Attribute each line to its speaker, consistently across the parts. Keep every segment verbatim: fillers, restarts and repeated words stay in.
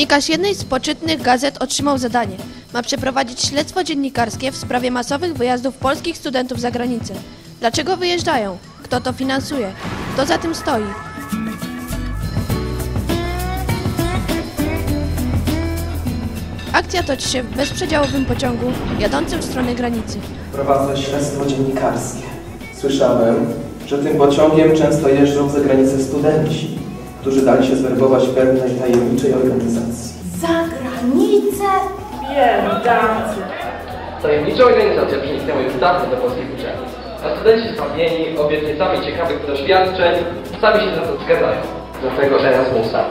Speaker 1: Dziennikarz jednej z poczytnych gazet otrzymał zadanie. Ma przeprowadzić śledztwo dziennikarskie w sprawie masowych wyjazdów polskich studentów za granicę. Dlaczego wyjeżdżają? Kto to finansuje? Kto za tym stoi? Akcja toczy się w bezprzedziałowym pociągu jadącym w stronę granicy.
Speaker 2: Prowadzę śledztwo dziennikarskie. Słyszałem, że tym pociągiem często jeżdżą za granicę studenci, którzy dali się zwerbować pewnej tajemniczej organizacji.
Speaker 3: Za granicę? Biedacy!
Speaker 4: Tajemnicza organizacja przeniknęła już dawno do polskich uczelni, a studenci zbawieni obietnicami ciekawych doświadczeń sami się za to zgadzają. Do tego Erasmusa.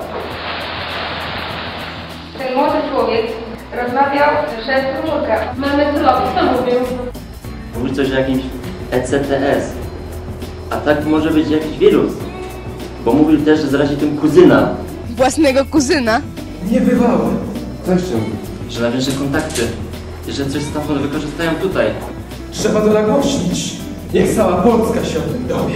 Speaker 5: Ten młody człowiek rozmawiał przez komórkę. Mamy co robić, co mówił?
Speaker 6: Mówi coś o jakimś E C T S. A tak może być jakiś wirus. Bo mówił też, że zarazi tym kuzyna.
Speaker 7: Własnego kuzyna?
Speaker 2: Niebywałe. Co jeszcze mówi?
Speaker 6: Że nawiąże kontakty. I że coś stamtąd wykorzystają tutaj.
Speaker 2: Trzeba to nagłośnić. Niech cała Polska się o tym dowie.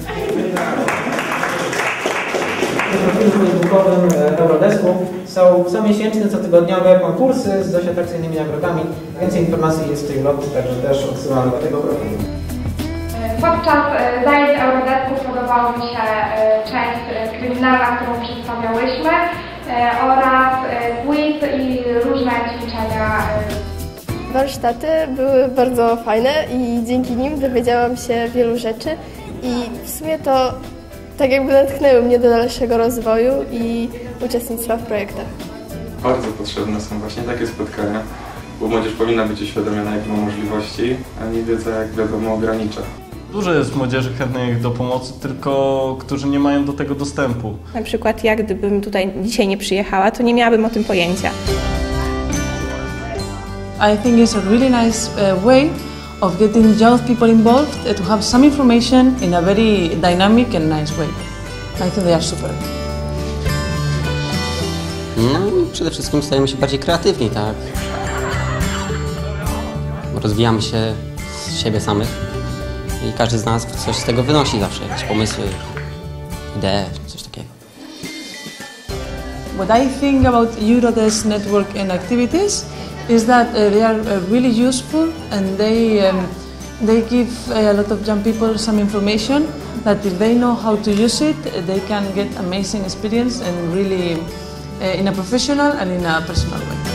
Speaker 8: Na profilu facebookowym Eurodesku są comiesięczne, cotygodniowe konkursy z dość atrakcyjnymi nagrodami. Więcej informacji jest w tej blogu, także też odsyłamy do tego profilu.
Speaker 5: Podczas zajęć Eurodesku podobała mi się część kryminalna, którą przedstawiałyśmy, oraz quiz i różne ćwiczenia.
Speaker 7: Warsztaty były bardzo fajne i dzięki nim dowiedziałam się wielu rzeczy i w sumie to tak jakby natchnęły mnie do dalszego rozwoju i uczestnictwa w projektach.
Speaker 9: Bardzo potrzebne są właśnie takie spotkania, bo młodzież powinna być uświadomiona, jakie ma możliwości, a nie wiedza, jak wiadomo, ogranicza.
Speaker 10: Dużo jest młodzieży chętnych do pomocy, tylko którzy nie mają do tego dostępu.
Speaker 11: Na przykład ja, gdybym tutaj dzisiaj nie przyjechała, to nie miałabym o tym pojęcia.
Speaker 12: I think it's a really nice uh, way of getting young people involved uh, to have some information in a very dynamic and nice way. I think they are super.
Speaker 13: No i przede wszystkim stajemy się bardziej kreatywni, tak? Rozwijamy się z siebie samych i każdy z nas coś z tego wynosi zawsze, jakieś pomysły, idee, coś takiego.
Speaker 12: What I think about Eurodesk network and activities is that uh, they are uh, really useful and they um, they give uh, a lot of young people some information that if they know how to use it, they can get amazing experience and really uh, in a professional and in a personal way.